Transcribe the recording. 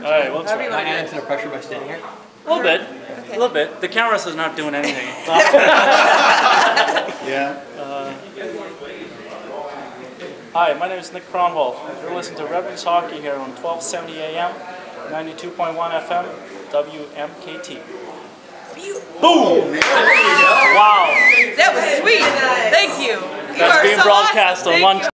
Alright, we'll try. Am I adding to the pressure by standing here? A little bit. A little bit. The camera's is not doing anything. Yeah. Hi, my name is Nick Kronwall. You're listening to Red Wings Hockey here on 1270 AM, 92.1 FM, WMKT. Boom! Wow! That was sweet. Thank you. That's being broadcast on lunch.